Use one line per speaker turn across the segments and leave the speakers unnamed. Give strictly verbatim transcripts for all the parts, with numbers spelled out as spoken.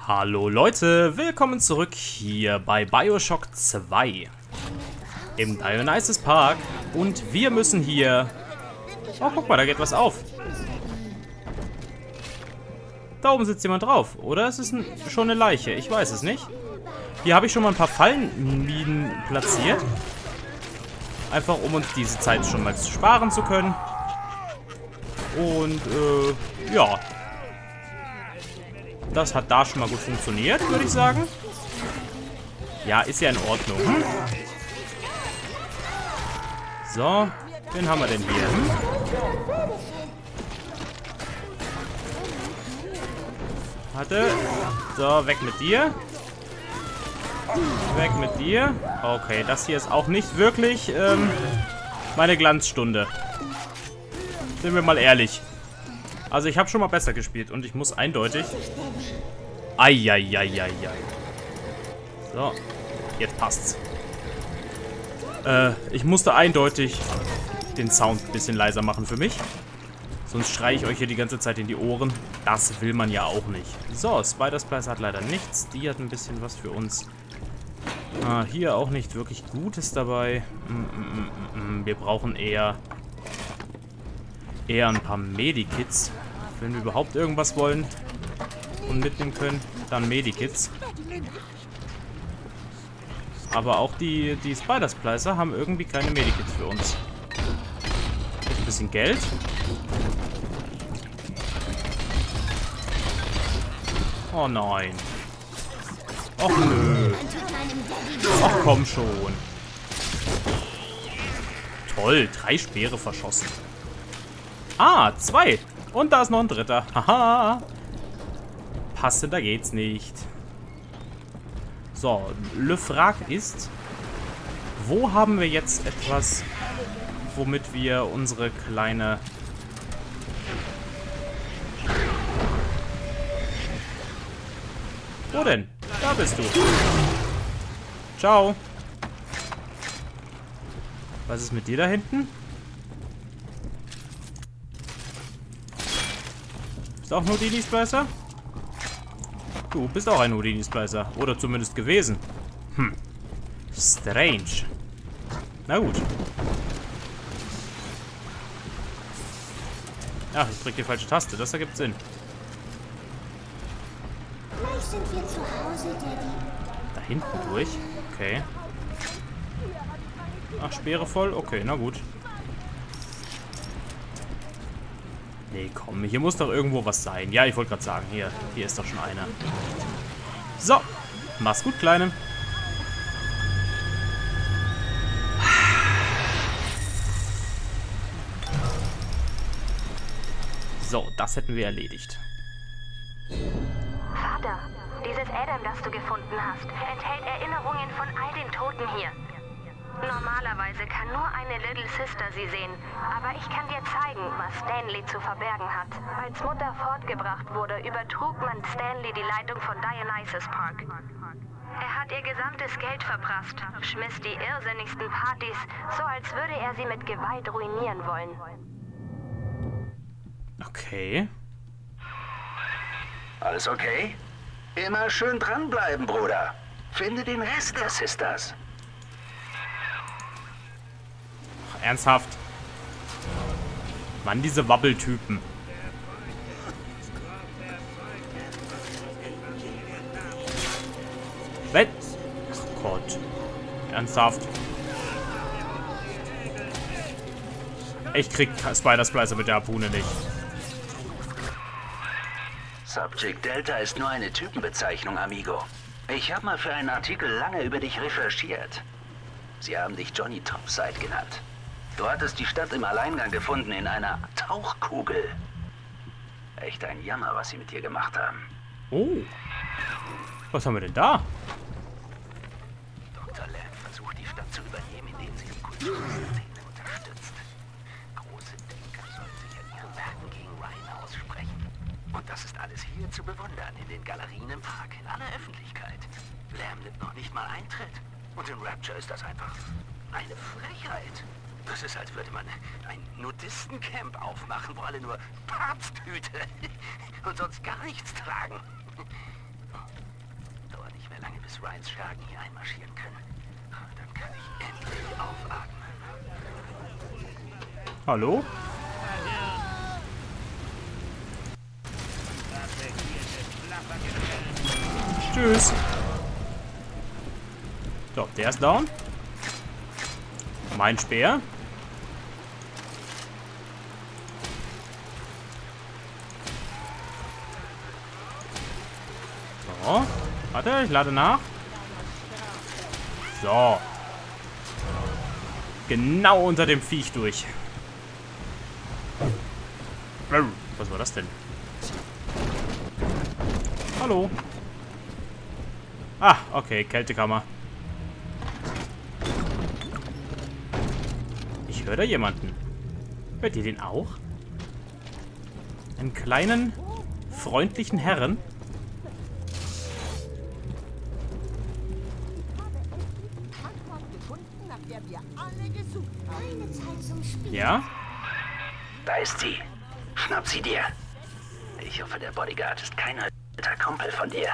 Hallo Leute, willkommen zurück hier bei BioShock zwei im Dionysus Park und wir müssen hier... Oh, guck mal, da geht was auf. Da oben sitzt jemand drauf, oder? Es ist ein, schon eine Leiche, ich weiß es nicht. Hier habe ich schon mal ein paar Fallenminen platziert. Einfach um uns diese Zeit schon mal sparen zu können. Und, äh, ja. Das hat da schon mal gut funktioniert, würde ich sagen. Ja, ist ja in Ordnung. Hm? So, wen haben wir denn hier? Hm? Warte. So, weg mit dir. Weg mit dir. Okay, das hier ist auch nicht wirklich ähm, meine Glanzstunde. Sind wir mal ehrlich. Also ich habe schon mal besser gespielt und ich muss eindeutig... Eieieiei. So, jetzt passt's. Äh, ich musste eindeutig den Sound ein bisschen leiser machen für mich. Sonst schreie ich euch hier die ganze Zeit in die Ohren. Das will man ja auch nicht. So, Spider Splice hat leider nichts. Die hat ein bisschen was für uns. Ah, hier auch nicht wirklich Gutes dabei. Mm, mm, mm, mm. Wir brauchen eher... eher ein paar Medikits. Wenn wir überhaupt irgendwas wollen und mitnehmen können, dann Medikits. Aber auch die, die Spider-Splicer haben irgendwie keine Medikits für uns. Ein bisschen Geld. Oh nein. Och nö. Ach komm schon. Toll, drei Speere verschossen. Ah, zwei. Und da ist noch ein dritter. Haha. Passender geht's nicht. So, Le Frag ist, wo haben wir jetzt etwas, womit wir unsere kleine... Wo denn? Da bist du. Ciao. Was ist mit dir da hinten? Bist auch ein Houdini-Splicer? Du bist auch ein Houdini-Splicer. Oder zumindest gewesen. Hm. Strange. Na gut. Ach, ich drück die falsche Taste. Das ergibt Sinn.
Gleich sind wir zu Hause, Daddy.
Da hinten durch? Okay. Ach, Speere voll? Okay, na gut. Nee, komm, hier muss doch irgendwo was sein. Ja, ich wollte gerade sagen, hier, hier ist doch schon einer. So, mach's gut, Kleine. So, das hätten wir erledigt.
Vater, dieses Adam, das du gefunden hast, enthält Erinnerungen von all den Toten hier. Normalerweise kann nur eine Little Sister sie sehen, aber ich kann dir zeigen, was Stanley zu verbergen hat. Als Mutter fortgebracht wurde, übertrug man Stanley die Leitung von Dionysus Park. Er hat ihr gesamtes Geld verprasst, schmiss die irrsinnigsten Partys, so als würde er sie mit Gewalt ruinieren wollen.
Okay.
Alles okay? Immer schön dranbleiben, Bruder. Finde den Rest der Sisters.
Ernsthaft? Mann, diese Wabbeltypen. Was? Ach Gott. Ernsthaft? Ich krieg Spider-Splicer mit der Harpune nicht.
Subject Delta ist nur eine Typenbezeichnung, Amigo. Ich habe mal für einen Artikel lange über dich recherchiert. Sie haben dich Johnny Topside genannt. Du hattest die Stadt im Alleingang gefunden in einer Tauchkugel. Echt ein Jammer, was sie mit dir gemacht haben.
Oh. Was haben wir denn da?
Doktor Lamb versucht, die Stadt zu übernehmen, indem sie die Kulturszene unterstützt. Große Denker sollen sich an ihren Werken gegen Ryan aussprechen. Und das ist alles hier zu bewundern, in den Galerien im Park, in aller Öffentlichkeit. Lamb nimmt noch nicht mal Eintritt. Und in Rapture ist das einfach eine Frechheit. Das ist, als würde man ein Nudistencamp aufmachen, wo alle nur Papsthüte und sonst gar nichts tragen. bis Ryans Schergen hier einmarschieren können. Dann kann ich endlich aufatmen.
Hallo? Tschüss. So, der ist down. Mein Speer. So. Warte, ich lade nach. So. Genau unter dem Viech durch. Was war das denn? Hallo. Ah, okay, Kältekammer. Ich höre da jemanden. Hört ihr den auch? Einen kleinen, freundlichen Herren. Ja?
Da ist sie. Schnapp sie dir. Ich hoffe, der Bodyguard ist kein alter Kumpel von dir.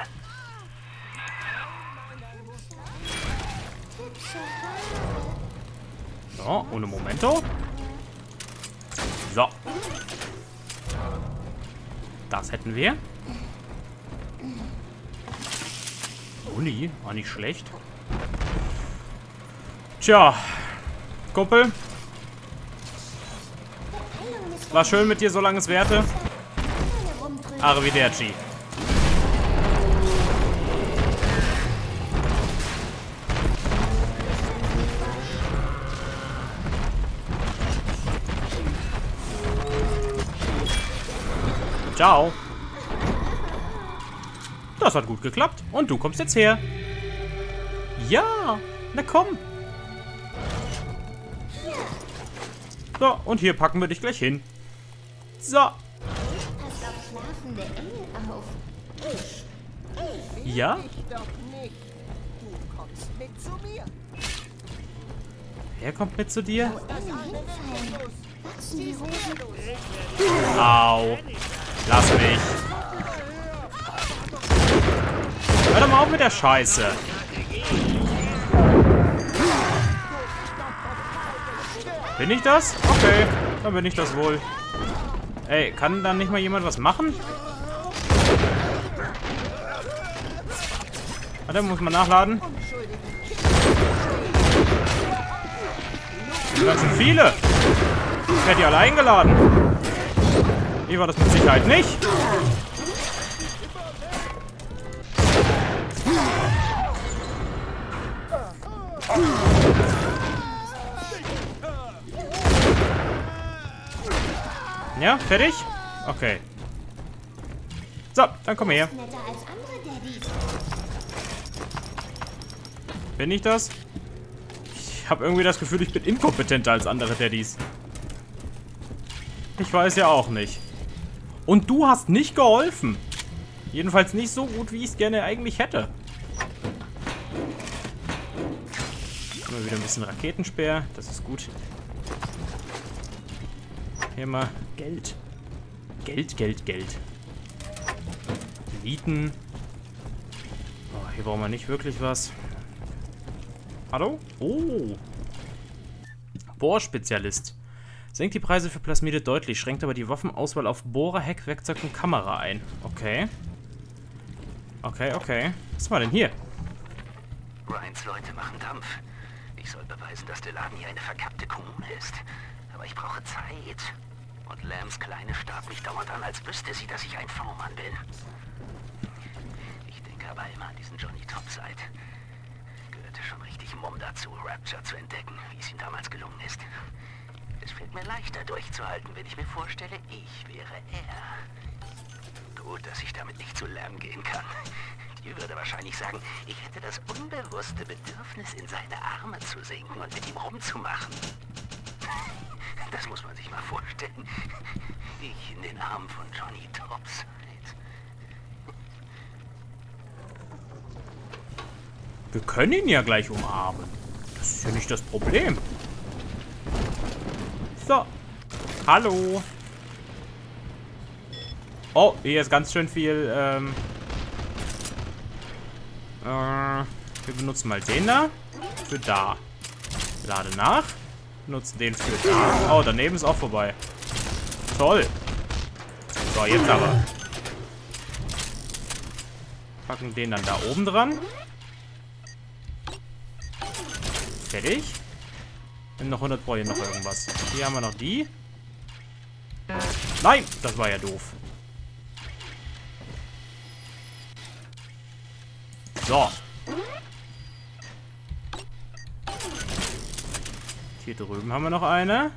So, ohne Momento. So. Das hätten wir. Uni, war nicht schlecht. Tja, Kumpel. War schön mit dir, solange es währte. Arrivederci. Ciao. Das hat gut geklappt. Und du kommst jetzt her. Ja, na komm. So, und hier packen wir dich gleich hin. So.
Passt auf schlafende Engel auf. Ich. Ich.
Ja?
Ich doch nicht. Du kommst mit zu mir.
Wer kommt mit zu dir?
Das eine
Hinfallen. Wachsen die Hosen.
Au. Lass mich. Hör doch mal auf mit der Scheiße. Bin ich das? Okay, dann bin ich das wohl. Ey, kann dann nicht mal jemand was machen? Warte, muss man nachladen. Das sind viele. Ich werde die alle eingeladen. Ich war das mit Sicherheit nicht. Ja, fertig? Okay. So, dann komm her.
Netter als andere Daddys.
Bin ich das? Ich habe irgendwie das Gefühl, ich bin inkompetenter als andere Daddys. Ich weiß ja auch nicht. Und du hast nicht geholfen. Jedenfalls nicht so gut, wie ich es gerne eigentlich hätte. Immer wieder ein bisschen Raketenspeer. Das ist gut. Hier mal Geld. Geld, Geld, Geld. Eliten. Oh, hier brauchen wir nicht wirklich was. Hallo? Oh. Bohrspezialist. Senkt die Preise für Plasmide deutlich, schränkt aber die Waffenauswahl auf Bohrer, Heck, Werkzeug und Kamera ein. Okay. Okay, okay. Was war denn hier?
Ryans Leute machen Dampf. Ich soll beweisen, dass der Laden hier eine verkappte Kommune ist. Aber ich brauche Zeit. Und Lambs Kleine starrt mich dauernd an, als wüsste sie, dass ich ein V-Mann bin. Ich denke aber immer an diesen Johnny Topside. Gehörte schon richtig Mumm dazu, Rapture zu entdecken, wie es ihm damals gelungen ist. Es fällt mir leichter durchzuhalten, wenn ich mir vorstelle, ich wäre er. Gut, dass ich damit nicht zu Lamb gehen kann. Die würde wahrscheinlich sagen, ich hätte das unbewusste Bedürfnis, in seine Arme zu sinken und mit ihm rumzumachen. Das muss man sich mal vorstellen. Ich in den Armen von Johnny Topside.
Wir können ihn ja gleich umarmen. Das ist ja nicht das Problem. So. Hallo. Oh, hier ist ganz schön viel, ähm... Äh, wir benutzen mal den da. Für da. Lade nach. Benutzen den für da. Oh, daneben ist auch vorbei. Toll. So, jetzt aber. Packen den dann da oben dran. Fertig. Und noch hundert Pro hier noch irgendwas. Hier haben wir noch die. Nein, das war ja doof. So. Hier drüben haben wir noch eine.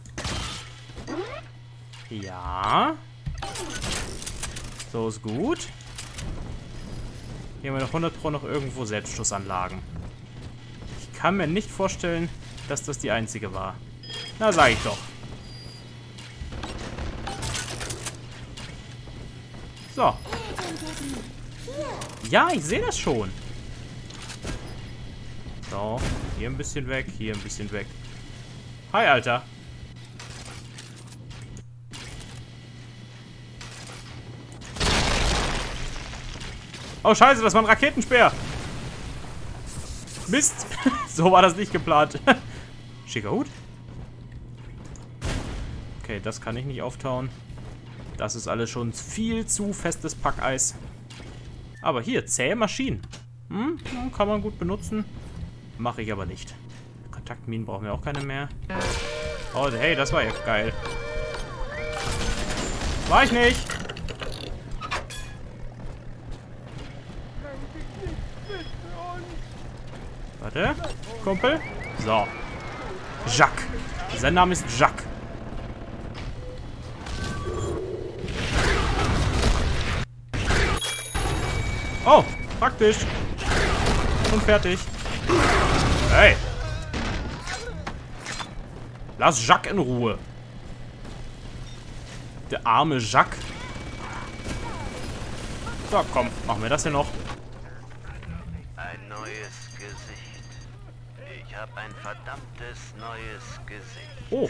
Ja. So ist gut. Hier haben wir noch hundert Pro noch irgendwo Selbstschussanlagen. Ich kann mir nicht vorstellen, dass das die einzige war. Na, sag ich doch. So. Ja, ich sehe das schon. So, hier ein bisschen weg, hier ein bisschen weg. Hi, Alter. Oh, scheiße, das war ein Raketenspeer. Mist. So war das nicht geplant. Schicker Hut. Okay, das kann ich nicht auftauen. Das ist alles schon viel zu festes Packeis. Aber hier, zähe Maschinen. Hm, kann man gut benutzen. Mache ich aber nicht. Kontaktminen brauchen wir auch keine mehr. Oh, hey, das war ja geil. War ich nicht. Warte, Kumpel. So. Jacques. Sein Name ist Jacques. Oh, praktisch. Und fertig. Hey. Lass Jacques in Ruhe. Der arme Jacques. So, komm, machen wir das hier noch.
Ein neues Gesicht. Ich habe ein verdammtes neues Gesicht.
Oh.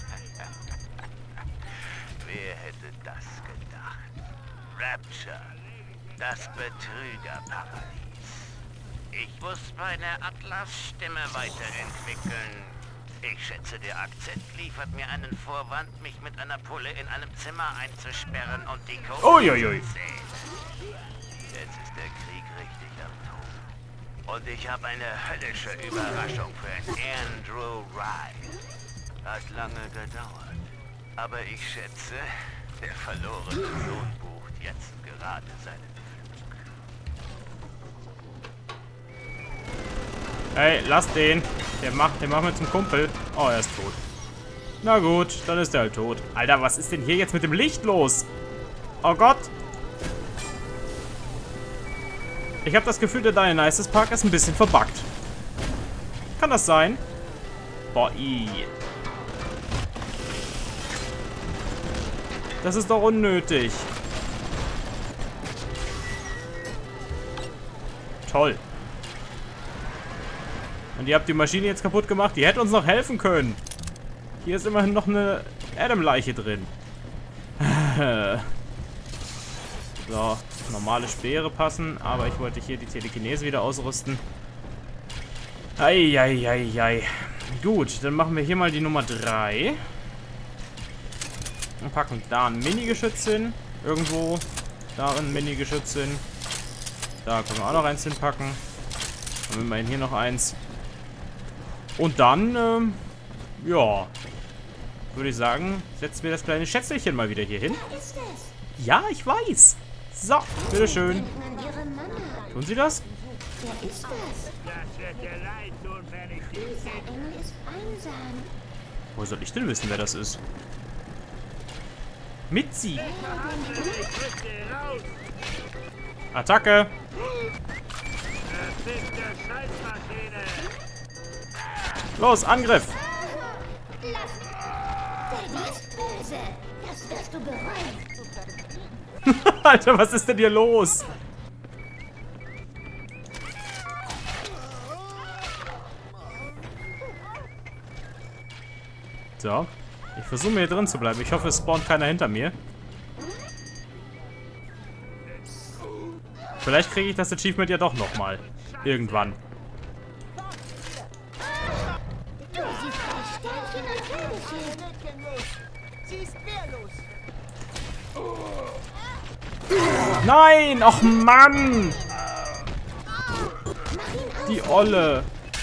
Wer hätte das gedacht? Rapture. Das Betrügerparadies. Ich muss meine Atlas-Stimme weiterentwickeln. Ich schätze, der Akzent liefert mir einen Vorwand, mich mit einer Pulle in einem Zimmer einzusperren und die Code
Uiuiui.
zu sehen. Jetzt ist der Krieg richtig am Toben. Und ich habe eine höllische Überraschung für Andrew Ryan. Hat lange gedauert. Aber ich schätze, der verlorene Sohn bucht jetzt gerade seinen
Hey, lass den. Der macht, den machen wir zum Kumpel. Oh, er ist tot. Na gut, dann ist er halt tot. Alter, was ist denn hier jetzt mit dem Licht los? Oh Gott. Ich habe das Gefühl, der Dionysus Park ist ein bisschen verbuggt. Kann das sein? Boah, i. Das ist doch unnötig. Toll. Und ihr habt die Maschine jetzt kaputt gemacht. Die hätte uns noch helfen können. Hier ist immerhin noch eine Adam-Leiche drin. So, normale Speere passen. Aber ich wollte hier die Telekinese wieder ausrüsten. Eieieiei. Gut, dann machen wir hier mal die Nummer drei. Und packen da ein Mini-Geschütz hin. Irgendwo. Da ein Mini-Geschütz hin. Da können wir auch noch eins hinpacken. Und immerhin hier noch eins. Und dann, ähm, ja, würde ich sagen, setzen wir das kleine Schätzelchen mal wieder hier hin.
Wer ist es?
Ja, ich weiß. So, bitteschön.
Denken an ihre Mama.
Tun Sie das?
Wer ist das?
Das wird dir leid tun, wenn ich dich
Dieser Engel ist einsam.
Wo soll ich denn wissen, wer das ist? Mitzi.
kriege raus.
Attacke.
Das ist der Scheißmaschine.
Los, Angriff.
Daddy ist böse. Das wirst du bereuen.
Alter, was ist denn hier los? So. Ich versuche mir hier drin zu bleiben. Ich hoffe, es spawnt keiner hinter mir. Vielleicht kriege ich das Achievement ja doch nochmal. Irgendwann.
Du siehst gleich Sternchen und Sternchen.
Mädchen los. Sie ist wehrlos.
Nein! Och Mann! Die Olle.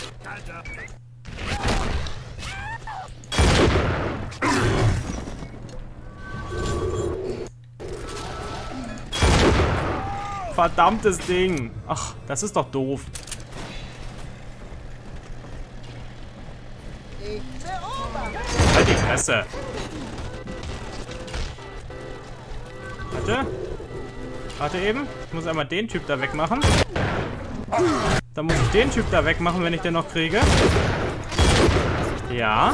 Verdammtes Ding. Ach, das ist doch doof.
Ich beobachte.
Halt die Fresse. Warte. Warte eben. Ich muss einmal den Typ da wegmachen. Dann muss ich den Typ da wegmachen, wenn ich den noch kriege. Ja.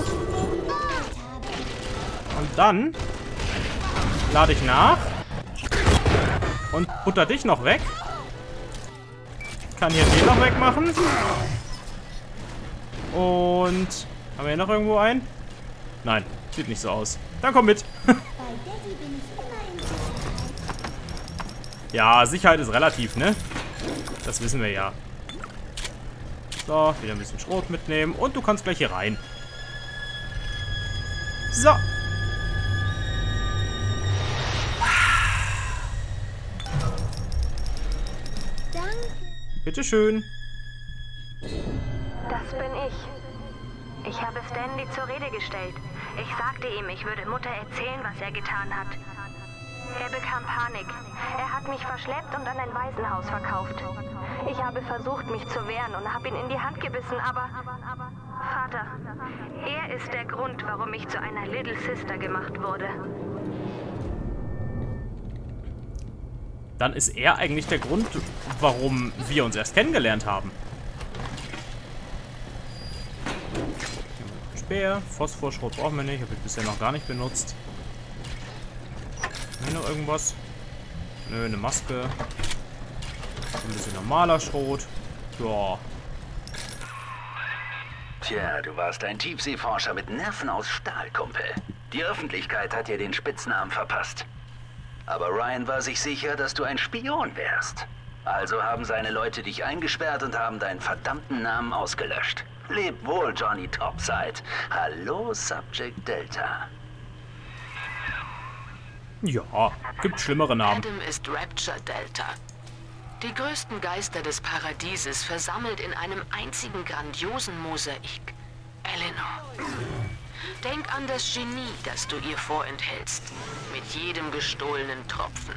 Und dann lade ich nach. Und butter dich noch weg. Kann hier den noch wegmachen. Und haben wir hier noch irgendwo einen? Nein, sieht nicht so aus. Dann komm mit.
Bei Daddy bin ich immer in Sicherheit.
Ja, Sicherheit ist relativ, ne? Das wissen wir ja. So, wieder ein bisschen Schrot mitnehmen. Und du kannst gleich hier rein. So.
Danke.
Bitteschön.
Das bin ich. Ich habe Stanley zur Rede gestellt. Ich sagte ihm, ich würde Mutter erzählen, was er getan hat. Er bekam Panik. Er hat mich verschleppt und an ein Waisenhaus verkauft. Ich habe versucht, mich zu wehren und habe ihn in die Hand gebissen, aber... Vater, er ist der Grund, warum ich zu einer Little Sister gemacht wurde.
Dann ist er eigentlich der Grund, warum wir uns erst kennengelernt haben. Speer, Phosphorschrot brauchen wir nicht, habe ich bisher noch gar nicht benutzt. Hier noch irgendwas? Nö, eine Maske. Ein bisschen normaler Schrot. Ja.
Tja, du warst ein Tiefseeforscher mit Nerven aus Stahl, Kumpel. Die Öffentlichkeit hat dir den Spitznamen verpasst. Aber Ryan war sich sicher, dass du ein Spion wärst. Also haben seine Leute dich eingesperrt und haben deinen verdammten Namen ausgelöscht. Leb wohl, Johnny Topside. Hallo, Subject Delta.
Ja, gibt schlimmere Namen.
Adam ist Rapture Delta. Die größten Geister des Paradieses versammelt in einem einzigen grandiosen Mosaik. Eleanor. Denk an das Genie, das du ihr vorenthältst. Mit jedem gestohlenen Tropfen.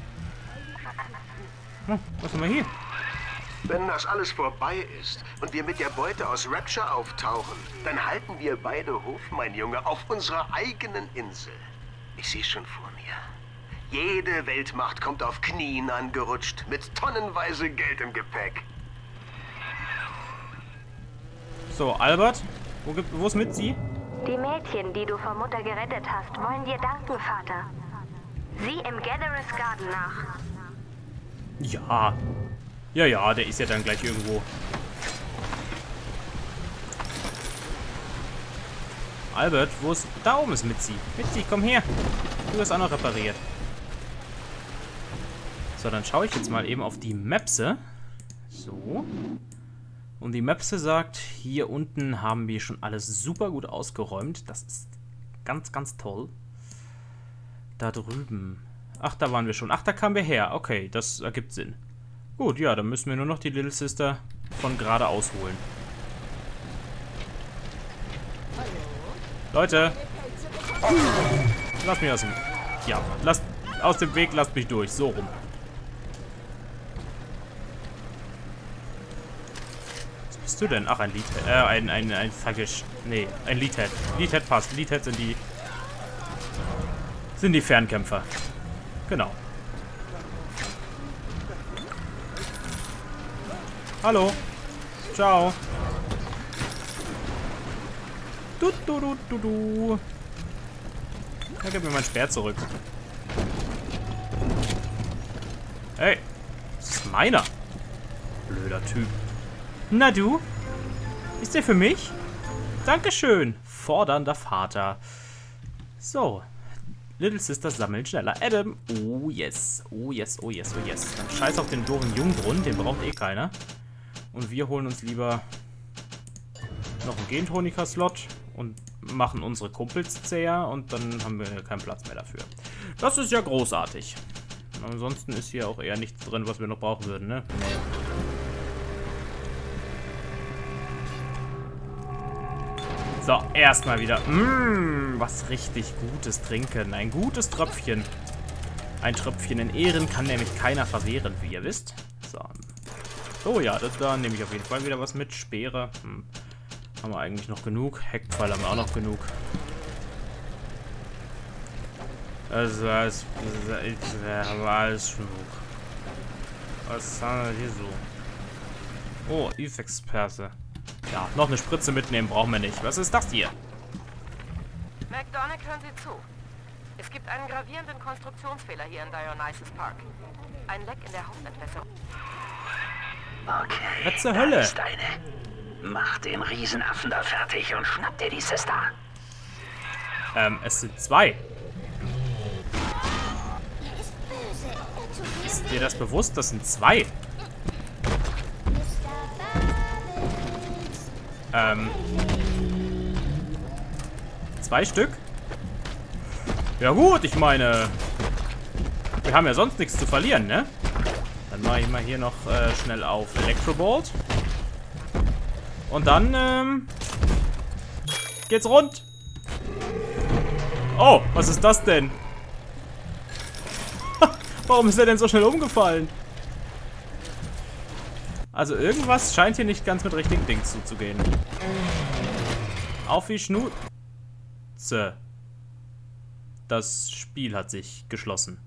Hm, was haben wir hier?
Wenn das alles vorbei ist und wir mit der Beute aus Rapture auftauchen, dann halten wir beide Hof, mein Junge, auf unserer eigenen Insel. Ich sehe schon vor mir. Jede Weltmacht kommt auf Knien angerutscht, mit tonnenweise Geld im Gepäck.
So, Albert, wo, gibt, wo ist Mitzi?
Die Mädchen, die du vor Mutter gerettet hast, wollen dir danken, Vater. Sieh im Gatherers Garden nach.
Ja. Ja, ja, der ist ja dann gleich irgendwo. Albert, wo ist... Da oben ist Mitzi. Mitzi, komm her. Du hast auch noch repariert. So, dann schaue ich jetzt mal eben auf die Mapse. So. Und die Mapse sagt, hier unten haben wir schon alles super gut ausgeräumt. Das ist ganz, ganz toll. Da drüben. Ach, da waren wir schon. Ach, da kamen wir her. Okay, das ergibt Sinn. Gut, ja, dann müssen wir nur noch die Little Sister von geradeaus holen. Leute! Lass mich aus dem... Ja, lasst aus dem Weg, lasst mich durch. So rum. Was bist du denn? Ach, ein Leadhead. Äh, ein, ein, ein Fackisch. Nee, ein Leadhead. Leadhead passt. Leadhead sind die... sind die Fernkämpfer. Genau. Hallo. Ciao. Du, du, du, du, du. Ja, gib mir mein Speer zurück. Hey. Das ist meiner. Blöder Typ. Na du? Ist der für mich? Dankeschön. Fordernder Vater. So. Little Sisters sammeln schneller. Adam. Oh yes. Oh yes, oh yes, oh yes. Dann scheiß auf den doofen Jungbrunnen, den braucht eh keiner. Und wir holen uns lieber noch einen Gentonika-Slot und machen unsere Kumpels zäher und dann haben wir keinen Platz mehr dafür. Das ist ja großartig. Ansonsten ist hier auch eher nichts drin, was wir noch brauchen würden, ne? Nee. So, erstmal wieder. Mmh, was richtig Gutes trinken. Ein gutes Tröpfchen. Ein Tröpfchen in Ehren kann nämlich keiner verwehren, wie ihr wisst. So. Oh ja, das, da nehme ich auf jeden Fall wieder was mit. Speere. Hm. Haben wir eigentlich noch genug. Heckpfeil haben wir auch noch genug. Also, das haben wir alles genug. Was haben wir hier so? Oh, Eve-Experse. Ja, noch eine Spritze mitnehmen brauchen wir nicht. Was ist das hier?
McDonald, hören Sie zu. Es gibt einen gravierenden Konstruktionsfehler hier in Dionysus Park. Ein Leck in der Hauptentwässerung.
Okay.
Was zur Hölle?
Da ist eine. Mach den Riesenaffen da fertig und schnapp dir die Sister.
Ähm, es sind zwei.
Er ist böse. Er tut mir
Ist
weh.
dir das bewusst? Das sind zwei.
Mister Bubbles.
Ähm. Zwei Stück? Ja gut, ich meine, wir haben ja sonst nichts zu verlieren, ne? Dann mache ich mal hier noch äh, schnell auf Electrobolt. Und dann, ähm, geht's rund. Oh, was ist das denn? Warum ist er denn so schnell umgefallen? Also irgendwas scheint hier nicht ganz mit richtigen Dingen zuzugehen. Auf wie Schnauze. Das Spiel hat sich geschlossen.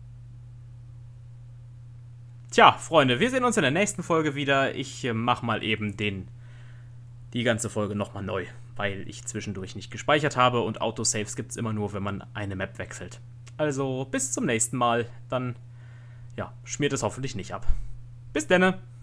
Tja, Freunde, wir sehen uns in der nächsten Folge wieder. Ich äh, mach mal eben den, die ganze Folge nochmal neu, weil ich zwischendurch nicht gespeichert habe und Autosaves gibt es immer nur, wenn man eine Map wechselt. Also bis zum nächsten Mal, dann ja, schmiert es hoffentlich nicht ab. Bis denne!